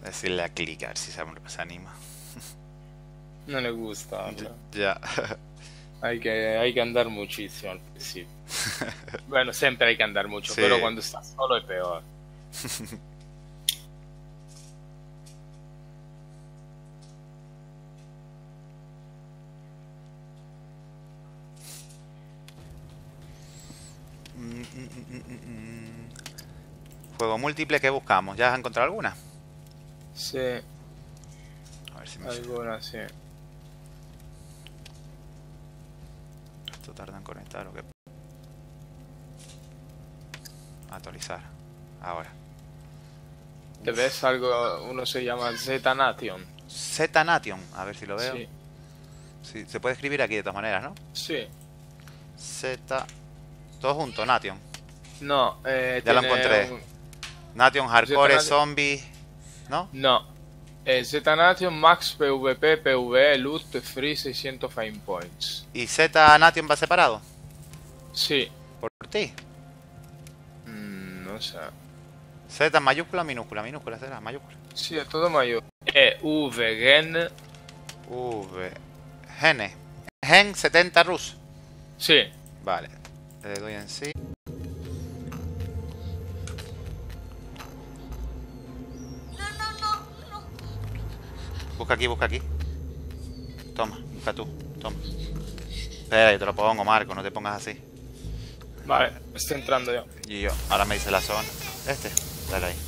decirle a clic a ver si se anima. No le gusta, ¿no? Ya. Hay que andar muchísimo al principio. Bueno, siempre hay que andar mucho, Sí. pero cuando estás solo es peor. Juego múltiple, ¿qué buscamos? ¿Ya has encontrado alguna? Sí, A ver si me... algunas sí. Esto tarda en conectar o qué. Actualizar. Ahora. ¿Te ves algo? Uno se llama Z-Nation. Z-Nation. A ver si lo veo. Sí, Sí, se puede escribir aquí de todas maneras, ¿no? sí. Z... Todo junto, Nation. No, Ya lo tiene encontré. Nation Hardcore Z-Nation. Zombie. ¿No? No. Z-Nation Max PvP PvE Loot Free 600 Fame Points. ¿Y Z-Nation va separado? Sí. Por ti. No sé. Z mayúscula, minúscula. Minúscula será, mayúscula. Sí, es todo mayor. EV V. Gene. Gen 70 Rus. Sí. Vale. Le doy en sí. Busca aquí, busca aquí. Toma, busca tú. Toma. Espera, yo te lo pongo, Marco, no te pongas así. Vale, estoy entrando yo. Y yo, ahora me dice la zona. Este, dale ahí.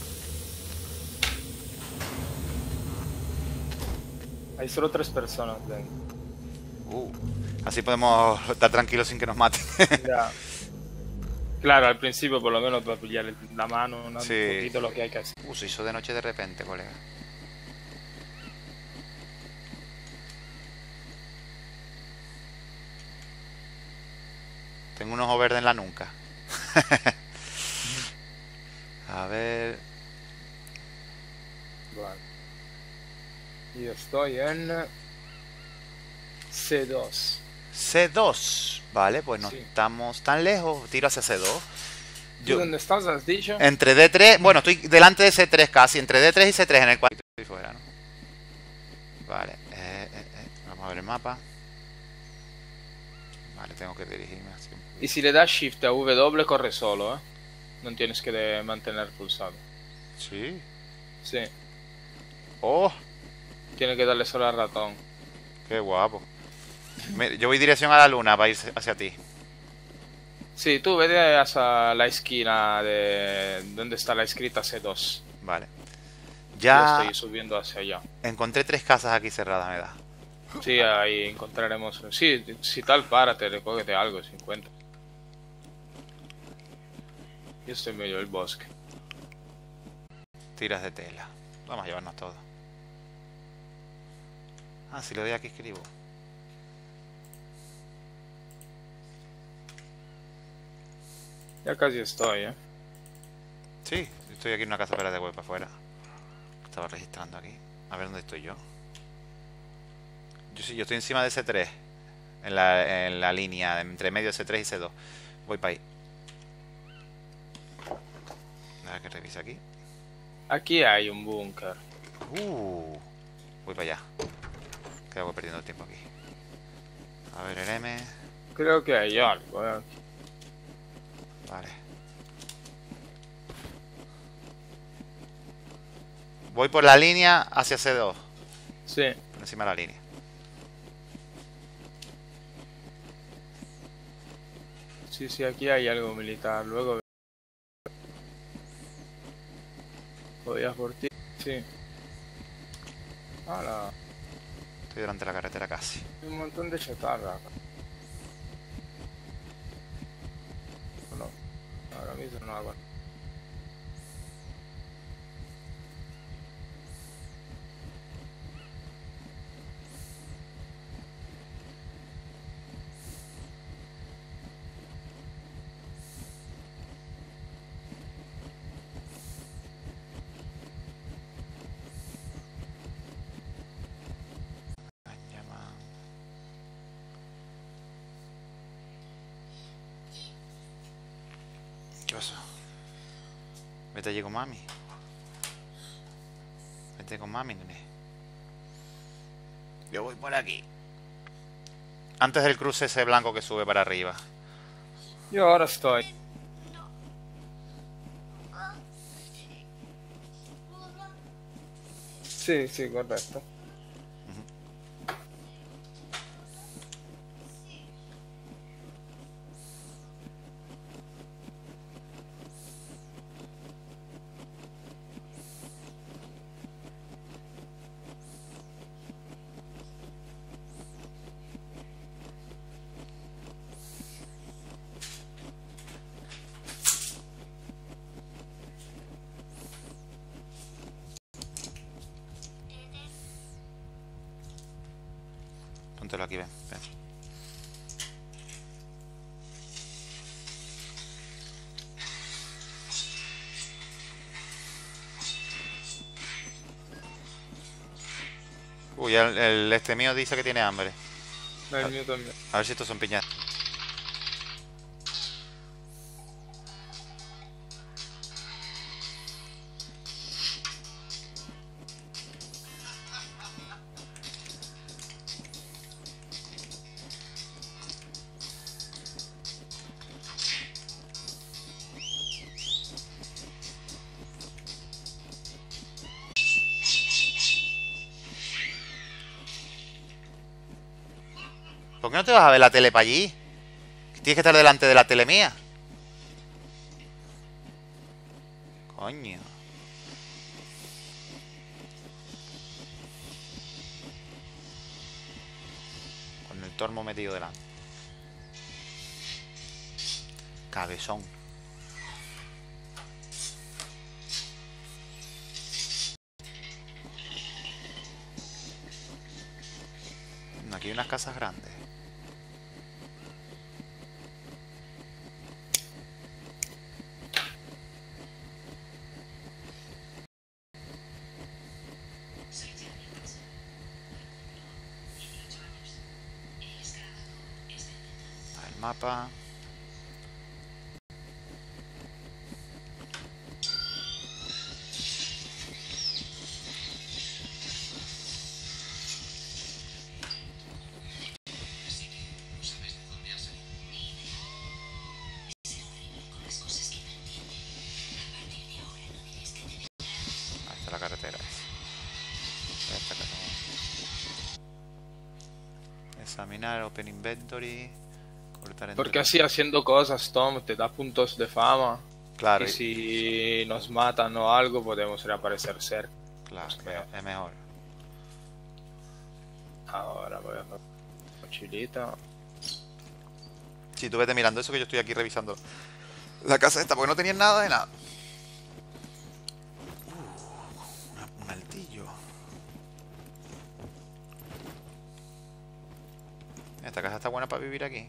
Hay solo 3 personas dentro. Así podemos estar tranquilos sin que nos maten. Ya. Claro, al principio por lo menos para pillar la mano, un Sí. poquito lo que hay que hacer. Se hizo de noche de repente, colega. Tengo un ojo verde en la nuca. A ver. Vale. Y estoy en C2. C2. Vale, pues no Sí. estamos tan lejos. Tiro hacia C2. ¿Tú dónde estás, has dicho? Entre D3, bueno, estoy delante de C3 casi, entre D3 y C3 en el cual estoy fuera, ¿no? Vale, vamos a ver el mapa. Vale, tengo que dirigirme así. Y si le das Shift a W corre solo, ¿eh? No tienes que mantener pulsado. Sí. Sí, Oh, tienes que darle solo al ratón. qué guapo. Yo voy dirección a la luna para ir hacia ti. Sí, tú vete hacia la esquina de donde está la escrita C2. Vale. Yo Ya estoy subiendo hacia allá. encontré 3 casas aquí cerradas, me da. Sí, ahí encontraremos. Sí, si tal, párate, recógete algo si encuentras. Yo estoy en medio del bosque. Tiras de tela. Vamos a llevarnos todo. Ah, si lo doy aquí escribo. Ya casi estoy, ¿eh? Sí, estoy aquí en una casa, espera de web para afuera. Estaba registrando aquí. A ver dónde estoy yo. Yo estoy encima de C3. En la línea entre medio de C3 y C2. Voy para ahí. A ver que revise aquí. Aquí hay un búnker. Voy para allá. Que hago perdiendo el tiempo aquí. A ver el M. Creo que hay algo, ¿eh? Vale. Voy por la línea hacia C2. Sí. Por encima de la línea. Sí, sí, aquí hay algo militar. Luego voy a por ti. Sí. Ahora, Estoy delante de la carretera casi. hay un montón de chatarra. No, ahora mismo no hago. ¿Qué pasó? Vete allí con mami. Vente con mami, nene. Yo voy por aquí. Antes del cruce ese blanco que sube para arriba. Yo ahora estoy. Sí, sí, correcto. Póntelo aquí, ven, ven. Uy, el este mío dice que tiene hambre. El mío también. A ver si estos son piñas. ¿Por qué no te vas a ver la tele para allí? Tienes que estar delante de la tele mía. Coño. Con el tormo metido delante. Cabezón. Aquí hay unas casas grandes. El mapa. Ahí está la carretera. Esta que no. Examinar Open Inventory. Cortar Porque así haciendo cosas, Tom, te da puntos de fama. Claro. Y si nos matan o algo, podemos reaparecer cerca. Claro, es mejor. Ahora voy a hacer mochilita. Sí, tú vete mirando eso que yo estoy aquí revisando la casa esta, porque no tenían nada de nada. Un altillo. Esta casa está buena para vivir aquí.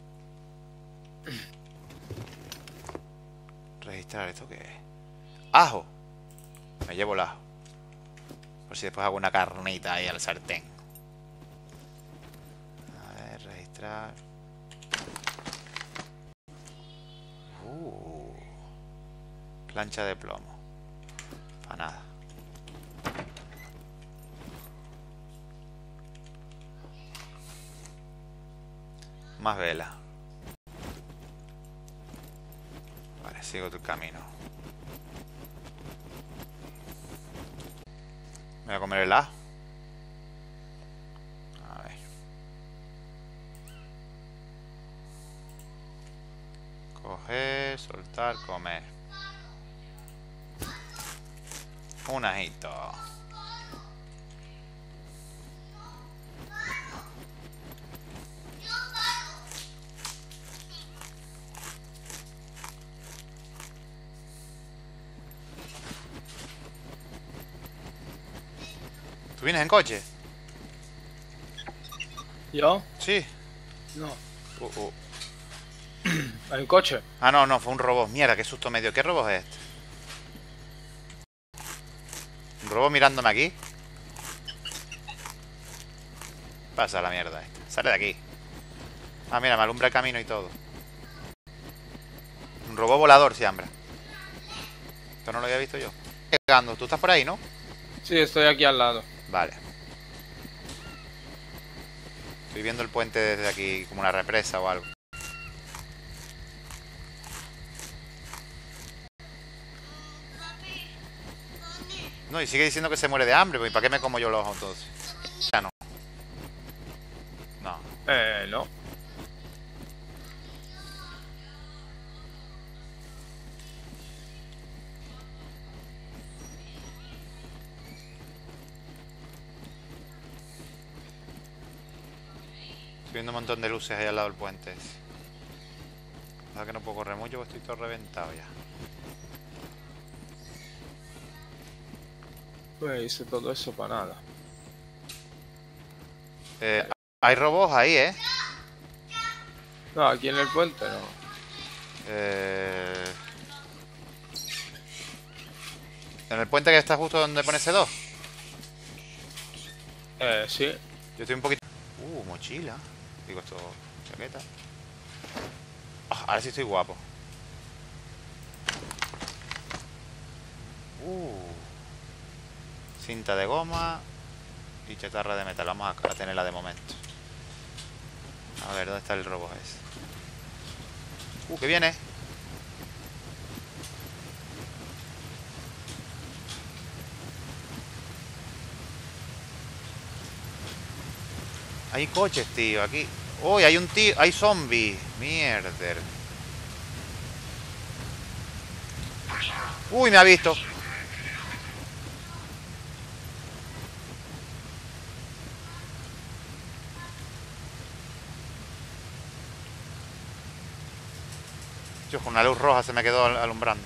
Registrar, ¿esto qué es? ¡Ajo! Me llevo el ajo. Por si después hago una carnita ahí al sartén. A ver, registrar. Plancha de plomo. Para nada. Más vela. Vale, sigo tu camino. Me voy a comer el ajo. A ver. Coger, soltar, comer. Un ajito. ¿Tú vienes en coche? ¿Yo? Sí. No. ¿Hay un coche? Ah, no, fue un robot. Mierda, qué susto me dio. ¿Qué robot es este? ¿Un robot mirándome aquí? Pasa la mierda esta. Sale de aquí. Ah, mira, me alumbra el camino y todo. Un robot volador, Siambra. Esto no lo había visto yo. Llegando, tú estás por ahí, ¿no? Sí, estoy aquí al lado. Vale. Estoy viendo el puente desde aquí, como una represa o algo. No, y sigue diciendo que se muere de hambre, pues ¿y para qué me como yo los ojos entonces? Ya no. No. No. Estoy viendo un montón de luces ahí al lado del puente. ¿Verdad que no puedo correr mucho? Porque estoy todo reventado ya. Pues hice todo eso para nada. Hay robots ahí, ¿eh? No, aquí en el puente no. En el puente que está justo donde pone C2. Sí. Yo estoy un poquito... mochila. Digo esto... chaqueta. Ahora sí estoy guapo. Cinta de goma y chatarra de metal. Vamos a tenerla de momento. A ver, ¿dónde está el robot ese? Que viene. Hay coches, tío, aquí. Uy, hay un tío, hay zombies. Mierder. Uy, me ha visto. Dios, con una luz roja se me quedó alumbrando.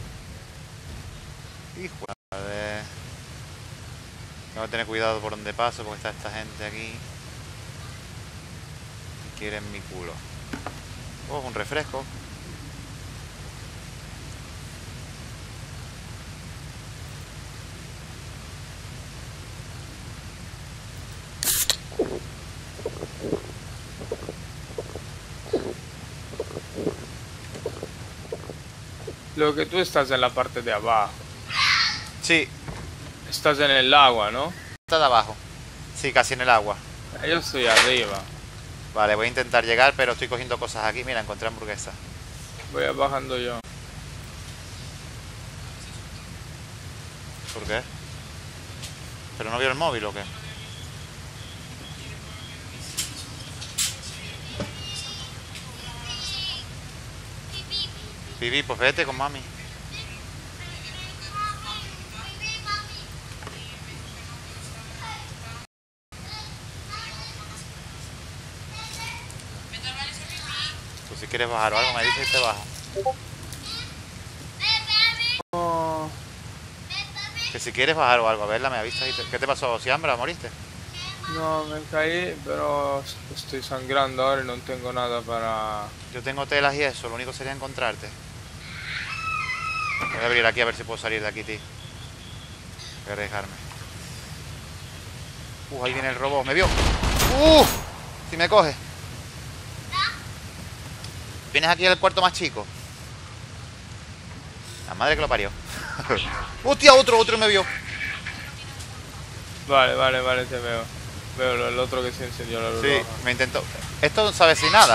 Hijo de... Tengo que tener cuidado por donde paso porque está esta gente aquí. Quieren mi culo. Un refresco. Lo que tú estás en la parte de abajo. Sí. Estás en el agua, ¿no? Está de abajo. Sí, casi en el agua. Yo estoy arriba. Vale, voy a intentar llegar, pero estoy cogiendo cosas aquí. Mira, encontré hamburguesa. Voy bajando yo. ¿Por qué? ¿Pero no vio el móvil o qué? Vivi, pues vete con mami. Pues si quieres bajar o algo me dices y te bajo. Oh, Que si quieres bajar o algo, a verla, me avisas y ¿Qué te pasó? ¿Siambra? ¿Moriste? no, me caí, pero estoy sangrando ahora y no tengo nada para... Yo tengo telas y eso, lo único sería encontrarte. Voy a abrir aquí a ver si puedo salir de aquí, tío. Voy a arriesgarme. Ahí viene el robot, me vio. Si me coge. ¿Vienes aquí al cuarto más chico? La madre que lo parió. ¡Hostia! Otro me vio. Vale, te veo. Veo el otro que se encendió la luz Sí, roja. me intentó. Esto no sabe si nada.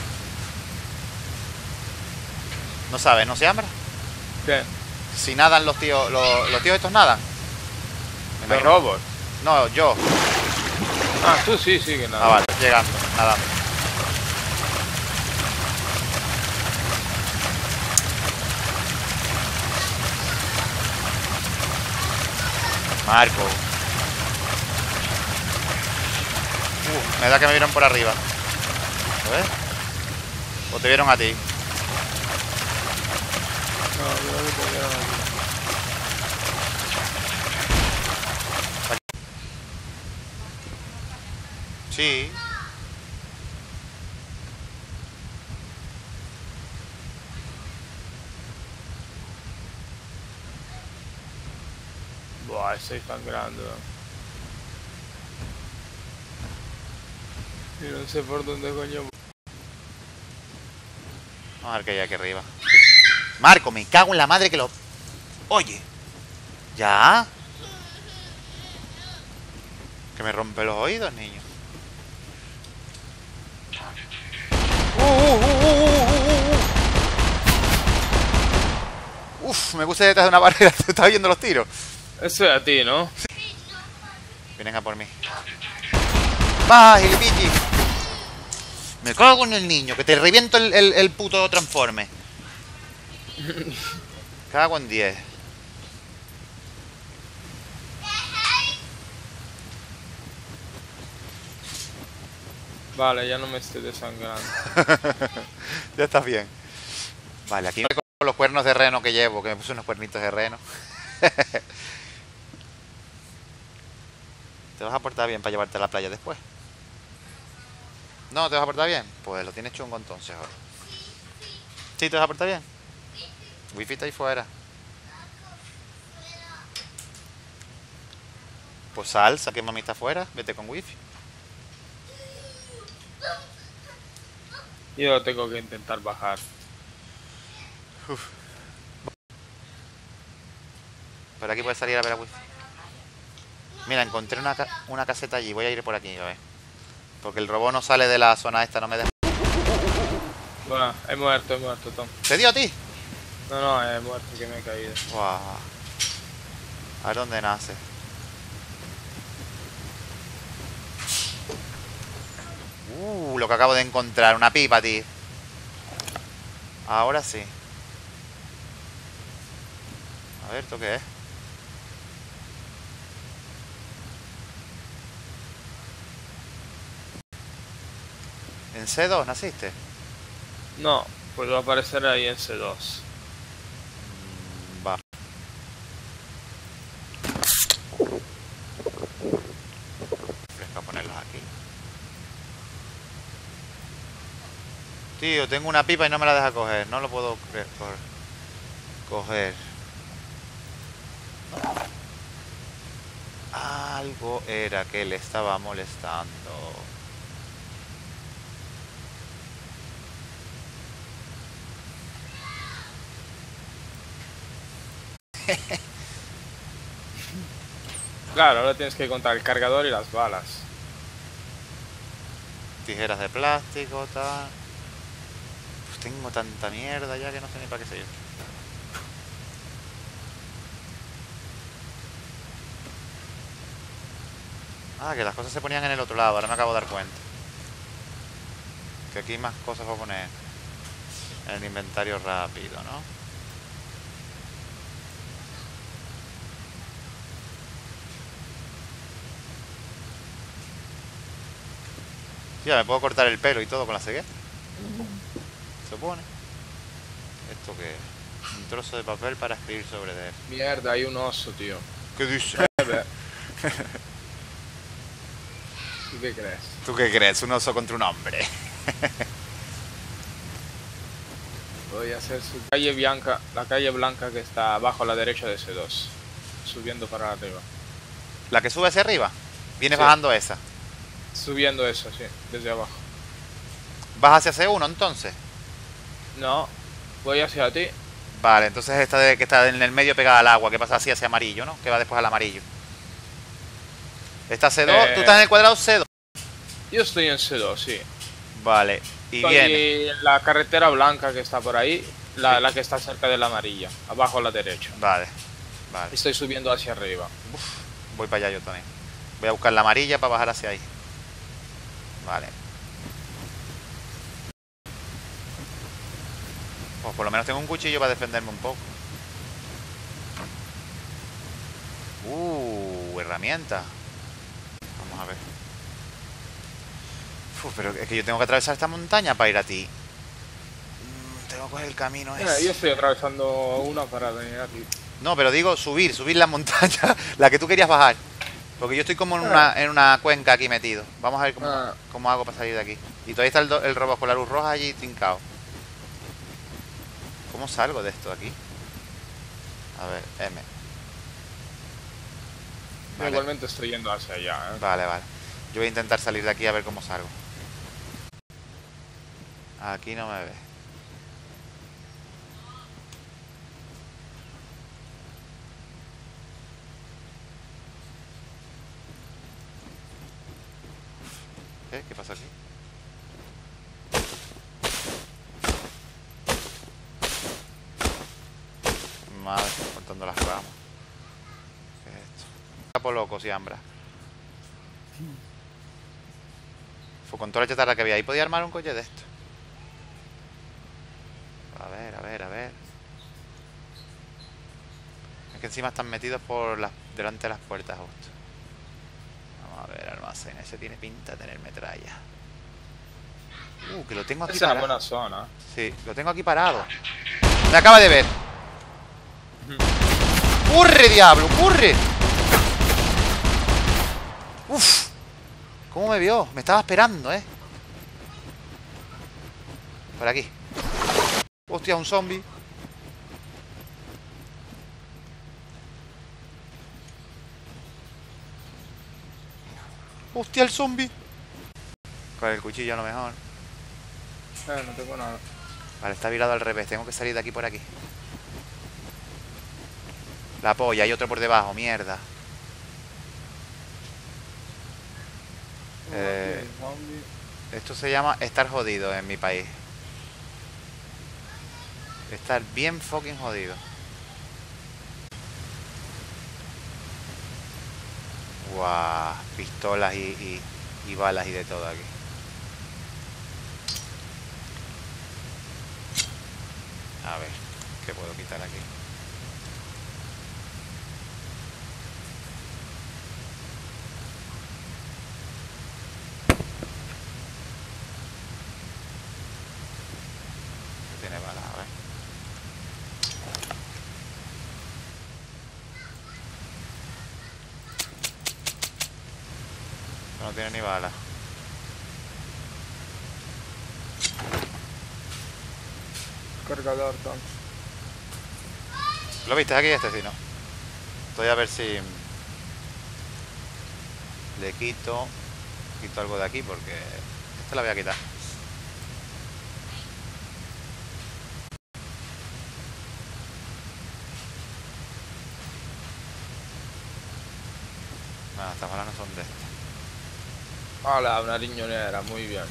No sabe, ¿no se llama? ¿Qué? Si nadan los tíos, los tíos estos nadan. Me ¿Los imagino. robots? No, yo. Ah, tú sí, que nada. Vale, llegando, nadando. Marco. Me da que me vieron por arriba. A ver. ¿O te vieron a ti? No, creo que te vieron aquí. Sí. Buah, estoy sangrando. Y no sé por dónde coño. Vamos a ver qué hay aquí arriba. Marco, me cago en la madre que lo... Oye. ¿Ya? Que me rompe los oídos, niño. Uf, me puse detrás de una barrera. ¿Te estás viendo los tiros? Eso es a ti, ¿no? Vienen a por mí. ¡Va, Gilipichi! Me cago en el niño, que te reviento el puto transforme. Cago en 10. Vale, ya no me estoy desangrando. Ya estás bien. Vale, aquí con los cuernos de reno que llevo, que me puse unos cuernitos de reno. ¿Te vas a portar bien para llevarte a la playa después? ¿No te vas a portar bien? Pues lo tienes chungo entonces ahora. ¿Sí te vas a portar bien? Wifi está ahí fuera. Pues salsa, que mami está afuera. Vete con wifi. Yo tengo que intentar bajar. Uf. Por aquí puedes salir a ver a wifi. Mira, encontré una caseta allí. Voy a ir por aquí, a ver. Porque el robot no sale de la zona esta, no me deja. Bueno, he muerto, Tom. ¿Te dio a ti? No, he muerto, que me he caído. Wow. A ver dónde nace. Lo que acabo de encontrar, una pipa, tío. Ahora sí. A ver, ¿esto qué es? ¿En C2 naciste? No, pues va a aparecer ahí en C2. Va. Fresca ponerlos aquí. Tío, tengo una pipa y no me la deja coger. No lo puedo coger. Algo era que le estaba molestando. Claro, ahora tienes que contar el cargador y las balas. Tijeras de plástico, tal. Pues tengo tanta mierda ya que no sé ni para qué seguir. Ah, que las cosas se ponían en el otro lado, ahora me acabo de dar cuenta. Que aquí hay más cosas para poner en el inventario rápido, ¿no? Ya me puedo cortar el pelo y todo con la cegueta. Se pone. ¿Esto qué es? Un trozo de papel para escribir sobre él. Mierda, hay un oso, tío. ¿Qué dices? ¿Tú qué crees? ¿Tú qué crees? Un oso contra un hombre. Voy a hacer su calle blanca, la calle blanca que está abajo a la derecha de C2. Subiendo para arriba. ¿La que sube hacia arriba? ¿Vienes Sí. bajando esa? Subiendo eso, sí, desde abajo. ¿Vas hacia C1 entonces? No, voy hacia ti. Vale, entonces esta de que está en el medio pegada al agua, que pasa así hacia amarillo, ¿no? Que va después al amarillo. Esta C2, tú estás en el cuadrado C2. Yo estoy en C2, sí. Vale, y Estoy viene. en la carretera blanca que está por ahí, la que está cerca de la amarilla, abajo a la derecha. Vale, vale. Estoy subiendo hacia arriba. Voy para allá yo también. Voy a buscar la amarilla para bajar hacia ahí. Vale. Pues por lo menos tengo un cuchillo para defenderme un poco. Herramienta. Vamos a ver. Pero es que yo tengo que atravesar esta montaña para ir a ti. Tengo que coger el camino ese. Yo estoy atravesando una para venir aquí. No, pero digo subir la montaña, la que tú querías bajar. Porque yo estoy como en una cuenca aquí metido. Vamos a ver cómo hago para salir de aquí. Y todavía está el robot con la luz roja allí trincado. ¿Cómo salgo de esto aquí? A ver, M. Vale. Igualmente estoy yendo hacia allá, ¿eh? Vale, vale. Yo voy a intentar salir de aquí a ver cómo salgo. Aquí no me ve. ¿Qué pasa aquí? Madre, cortando las ramas. ¿Qué es esto? Capo loco, siambra. Fue con toda la chatarra que había. Ahí podía armar un coche de esto. A ver, a ver, a ver. Es que encima están metidos por delante de las puertas justo. Vamos a ver, almacén. Ese tiene pinta de tener metralla. Que lo tengo aquí Esa es parado. una buena zona. Sí, lo tengo aquí parado. Me acaba de ver. ¡Corre, diablo! ¡Corre! ¡Uf! ¿Cómo me vio? Me estaba esperando, ¿eh? Por aquí. Hostia, un zombie. Hostia, el zombie. Con el cuchillo a lo mejor. No tengo nada. Vale, está virado al revés. Tengo que salir de aquí por aquí. La polla, hay otro por debajo, mierda. Esto se llama estar jodido en mi país. Estar bien fucking jodido. Guau, pistolas y balas y de todo aquí. A ver, ¿qué puedo quitar aquí? Tiene balas, a ver. No tiene ni balas. Cargador, entonces. ¿Lo viste aquí este? Sí, ¿no? Estoy a ver si le quito algo de aquí porque esta la voy a quitar. Nada, estas balas no son de estas. Hola, una riñonera, muy bien.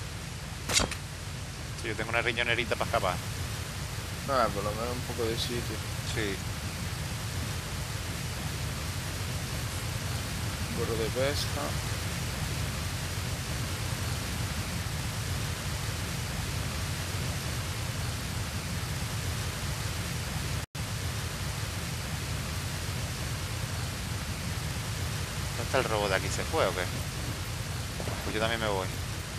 Sí, yo tengo una riñonerita para escapar. Por lo menos un poco de sitio. Sí. Gorro de pesca. ¿Dónde está el robot de aquí? ¿Se fue o qué? Pues yo también me voy.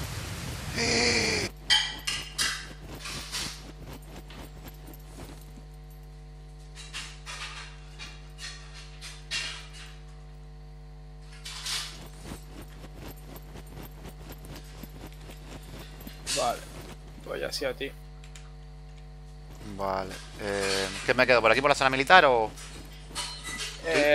Vale. Pues ya sí a ti. Vale. ¿Qué me quedo? ¿Por aquí por la zona militar o...? Eh,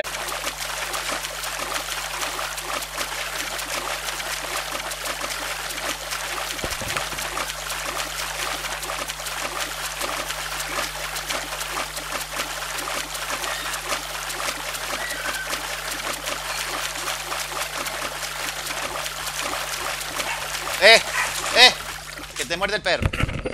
¡Eh! ¡Eh! ¡Que te muerde el perro!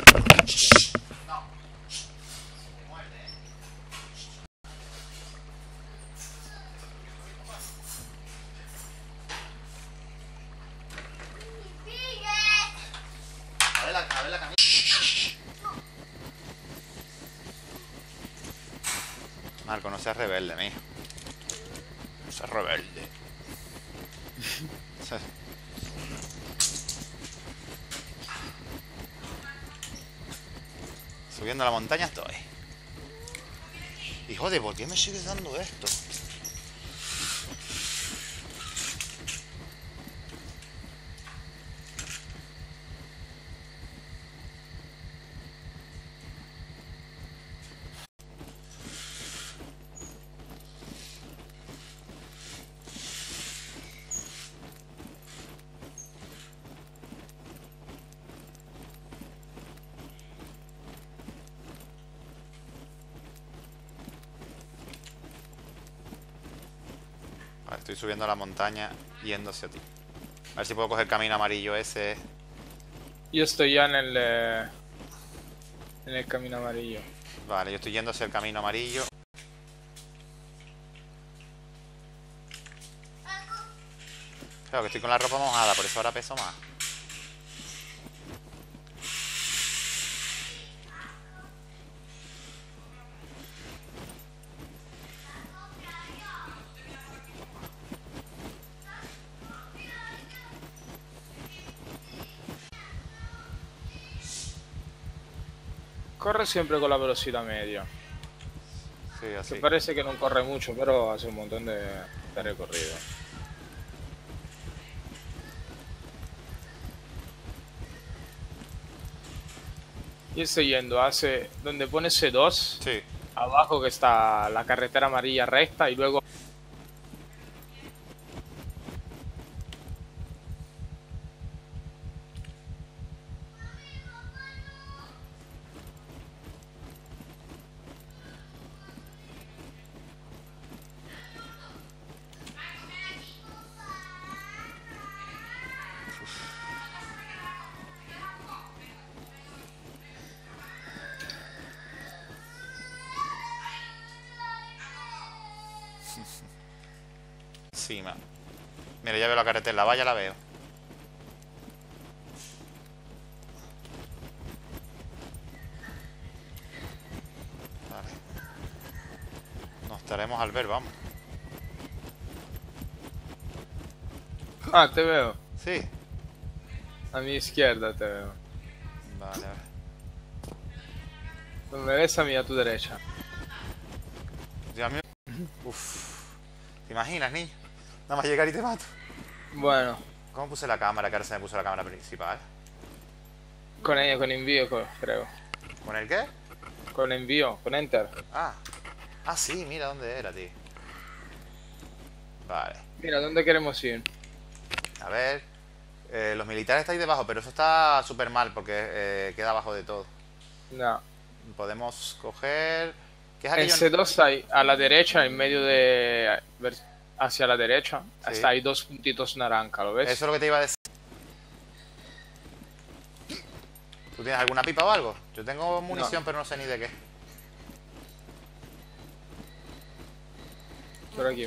A ver la camisa. Marco, no seas rebelde, mijo. No seas rebelde. Subiendo a la montaña estoy. Y joder, ¿por qué me sigues dando esto? Vale, estoy subiendo a la montaña yendo hacia ti. A ver si puedo coger el camino amarillo ese. Yo estoy ya en el camino amarillo. Vale, yo estoy yendo hacia el camino amarillo. Claro que estoy con la ropa mojada, por eso ahora peso más. Corre siempre con la velocidad media. Sí, así. Que parece que no corre mucho, pero hace un montón de recorrido. Y estoy yendo hace donde pone C2, Sí. abajo que está la carretera amarilla recta y luego... Encima. Mira, ya veo la carretera, la valla la veo. Vale. Nos estaremos al ver, vamos. Ah, te veo. Sí. A mi izquierda te veo. Vale, vale. No me ves a mí, a tu derecha. Dios mío. Uf. ¿Te imaginas, niño? Nada más llegar y te mato. Bueno, ¿Cómo puse la cámara? Que ahora se me puso la cámara principal. con envío creo. ¿Con el qué? Con envío, con enter. Ah. Ah, sí, mira dónde era, tío. Vale. Mira, ¿dónde queremos ir? A ver. Los militares estáis debajo, pero eso está súper mal porque queda abajo de todo. No. Podemos coger... ¿Qué es En aquello? C2 hay a la derecha, en medio de... hacia la derecha, Sí. hasta hay dos puntitos naranja, ¿lo ves? Eso es lo que te iba a decir. ¿Tú tienes alguna pipa o algo? Yo tengo munición, No. pero no sé ni de qué. Por aquí.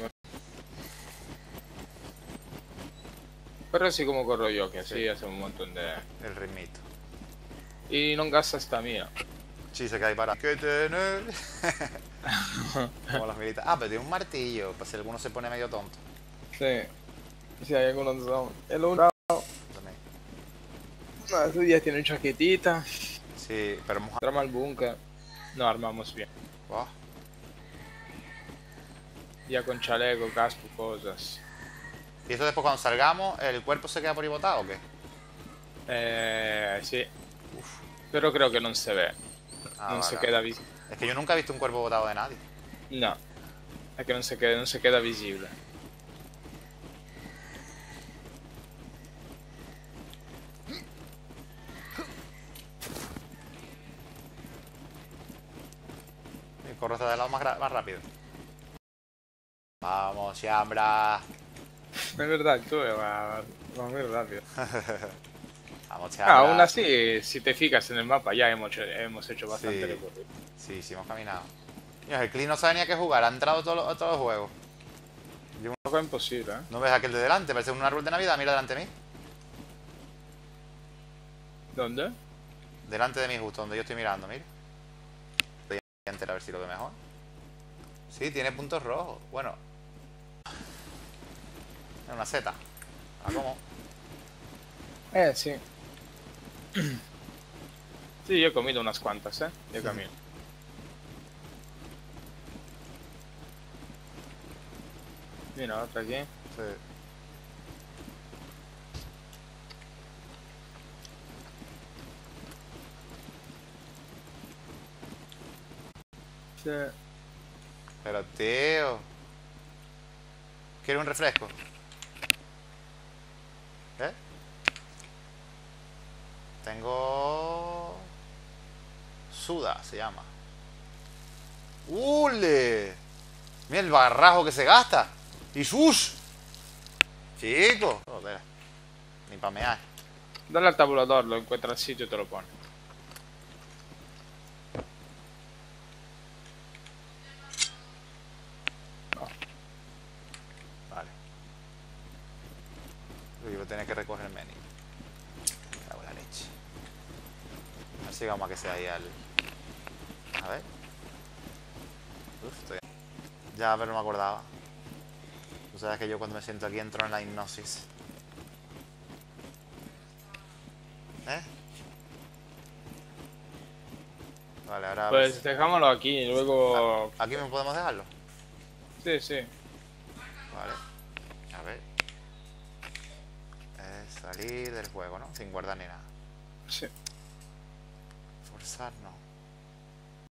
Pero así como corro yo, que así Sí. hace un montón de... El ritmito. Y no gasta stamina. Sí, se cae para... ¿Qué tener? Como los militares. Ah, pero tiene un martillo. Pues si alguno se pone medio tonto. Sí. Sí, hay algunos son... El uno... También. No, estos días tienen chaquetita. Sí, pero moja... Trama al búnker. No, armamos bien. Buah. Ya con chaleco, casco, cosas. ¿Y esto después cuando salgamos, el cuerpo se queda por ahí botado o qué? Sí. Pero creo que no se ve. Ah, No vale, se vale. queda visible. Es que yo nunca he visto un cuerpo botado de nadie. No. Es que no se queda visible. Y corro hasta de lado más rápido. Vamos, Chambra. Es verdad, tú vas muy rápido. Vamos, Chambra. Aún así, si te fijas en el mapa, ya hemos hecho bastante Sí. recorrido. Sí, sí, hemos caminado. Dios, el Clean no sabe ni a qué jugar. Ha entrado a todos los juegos. Un poco imposible, ¿eh? ¿No ves aquel de delante? Parece un árbol de Navidad. Mira delante de mí. ¿Dónde? Delante de mí, justo donde yo estoy mirando, mira. Voy a enterar a ver si lo veo mejor. Sí, tiene puntos rojos. Bueno. Es una seta. Ah, ¿cómo? Sí. Sí, yo he comido unas cuantas, ¿eh? De camino. Mira, otra aquí. Sí. Sí. Pero, tío. ¿Quieres un refresco? ¿Eh? Tengo... Suda, se llama. ¡Ule! Mira el barrajo que se gasta. ¡Y sus! Chico. Joder. Ni para mear. Dale al tabulador, lo encuentra el sitio y te lo pone. Vale. Uy, voy a tener que recoger el menú. Me cago en la leche. Así vamos a que sea ahí al... A ver. Uf, estoy... Ya, pero no me acordaba. Tú sabes que yo cuando me siento aquí entro en la hipnosis. ¿Eh? Vale, ahora... Pues dejámoslo aquí y luego... ¿Aquí me podemos dejarlo? Sí, sí. Vale. A ver. Es salir del juego, ¿no? Sin guardar ni nada. Sí. Forzar, no.